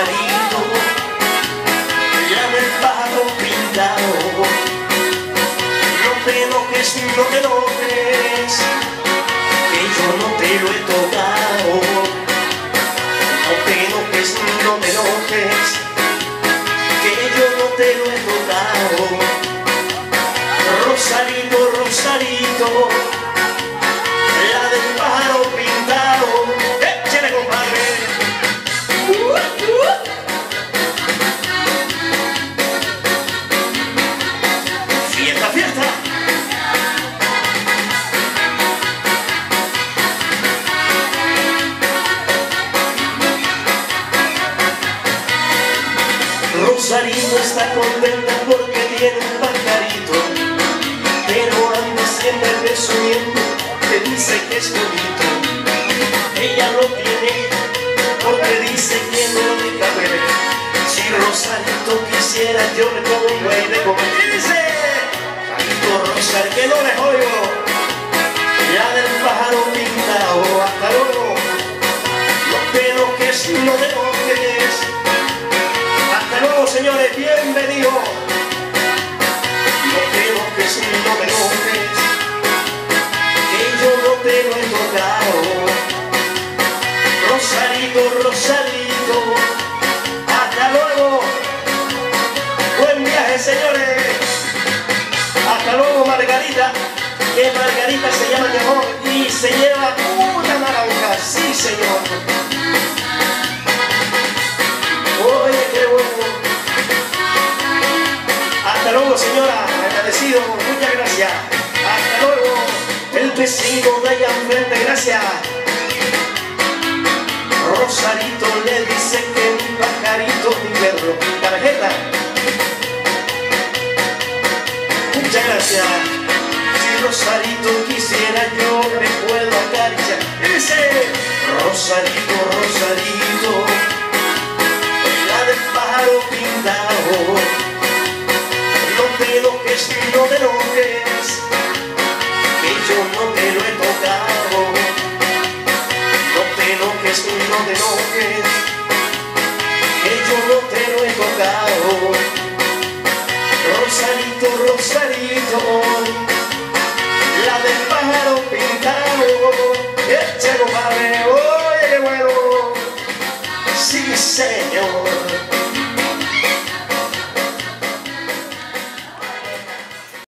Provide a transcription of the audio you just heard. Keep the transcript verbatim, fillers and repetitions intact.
Rosarito, la del pájaro pintado. No te enojes, no te enojes, que yo no te lo he tocado. No te enojes, no te enojes, que yo no te lo he tocado. Rosarito, Rosarito, la del pájaro pintado. ¡Échale, compadre! Uh, uh. ¡Fiesta, fiesta! Rosarito está contenta porque tiene un pajarito, pero anda siempre presumiendo que dice que es bonito. Ella lo tiene porque dice que no lo deja ver. Si Rosarito quisiera, yo le pongo ahí de comer. Y dice, Rosarito, Rosar, que no les oigo, ya del pájaro pintado. Hasta luego, no te enojes, no te enojes. Hasta luego, señores, bienvenidos. No te enojes, no te enojes, que yo no te lo he tocado. Rosarito, Rosarito, hasta luego. Buen viaje, señores. Hasta luego, Margarita, que Margarita se llama mi amor y se lleva una naranja. Sí, señor. Oye, qué bueno. Hasta luego, señora, agradecido, muchas gracias. Hasta luego, el vecino de allá enfrente, gracias. Rosarito le dice que mi pajarito, mi perro, tarjeta. Muchas gracias. Si Rosarito quisiera, yo le puedo acariciar. Dice, Rosarito, Rosarito, la del pájaro pintado. No te enojes, no te enojes, que yo no te lo he tocado. No te enojes, no te enojes, que yo no te lo he tocado. Rosarito, Rosarito, la del pájaro pintado. Échale, compadre, oye, qué bueno. Sí, señor.